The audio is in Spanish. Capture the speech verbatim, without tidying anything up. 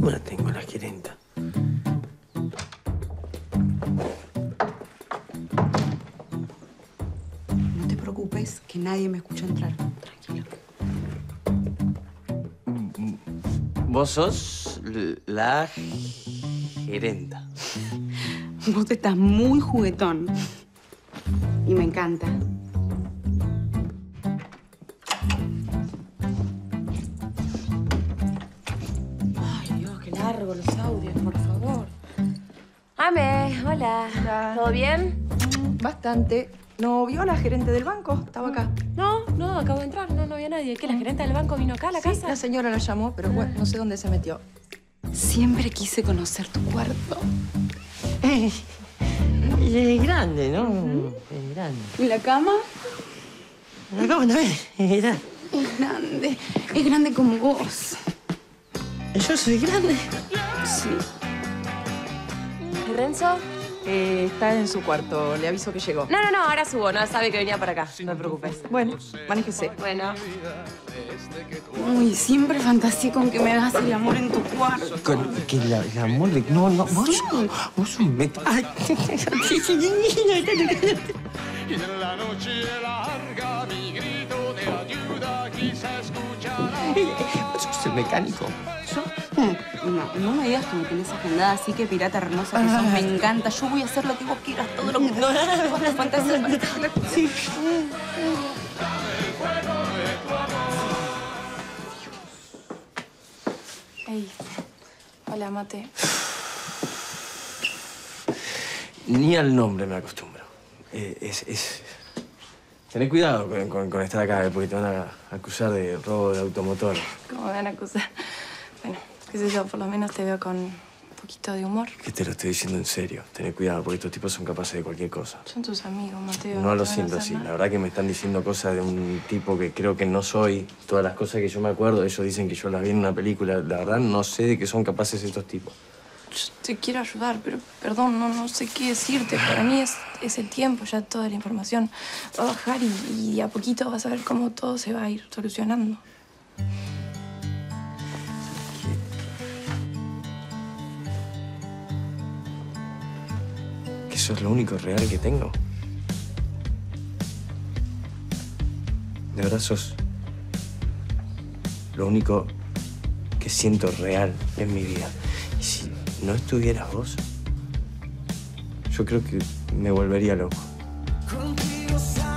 ¿Cómo la tengo la gerenta? No te preocupes, que nadie me escucha entrar. Tranquilo. Vos sos la gerenta. Vos estás muy juguetón. Y me encanta. Ay, Dios, qué largo los audios, por favor. Ame, hola. Hola. ¿Todo bien? Bastante. ¿No vio a la gerente del banco? Estaba acá. No, no, acabo de entrar. No, no había nadie. ¿Qué, la gerente del banco vino acá a la Sí, casa? la señora la llamó, pero bueno, no sé dónde se metió. Siempre quise conocer tu cuarto. Es grande, ¿no? Es grande. ¿Y la cama? La cama también es grande. Es grande. Es grande como vos. ¿Yo soy grande? Sí. ¿Y Renzo? Eh, está en su cuarto. Le aviso que llegó. No, no, no, ahora subo. No sabe que venía para acá. No te preocupes. Bueno, manéjese. Bueno. Uy, siempre fantaseé con que me hagas el amor en tu cuarto. Con que la, el amor de... No, no, vos, vos sos un met... Ay, Y en la noche larga mi grito de ayuda quizá escuchará. vos sos el mecánico. ¿Yo? No, no me digas que me tenés agendada así que pirata hermosa que sos. Me encanta. Yo voy a hacer lo que vos quieras, todo lo que vos te fantasías. Sí. Ey, hola, Mate. Ni al nombre me acostumbro. Eh, es, es... Tené cuidado con, con, con estar acá, eh, porque te van a acusar de robo de automotor. ¿Cómo me van a acusar? Bueno, qué sé yo, por lo menos te veo con un poquito de humor. Que te lo estoy diciendo en serio. Tené cuidado, porque estos tipos son capaces de cualquier cosa. Son tus amigos, Mateo. No lo te van a siento hacer así. nada. La verdad que me están diciendo cosas de un tipo que creo que no soy. Todas las cosas que yo me acuerdo, ellos dicen que yo las vi en una película. La verdad no sé de qué son capaces estos tipos. Yo te quiero ayudar, pero perdón, no, no sé qué decirte. Para mí es, es el tiempo, ya toda la información va a bajar y, y a poquito vas a ver cómo todo se va a ir solucionando. Que eso es lo único real que tengo. De verdad sos lo único que siento real en mi vida. Y si no estuvieras vos, yo creo que me volvería loco. Contigo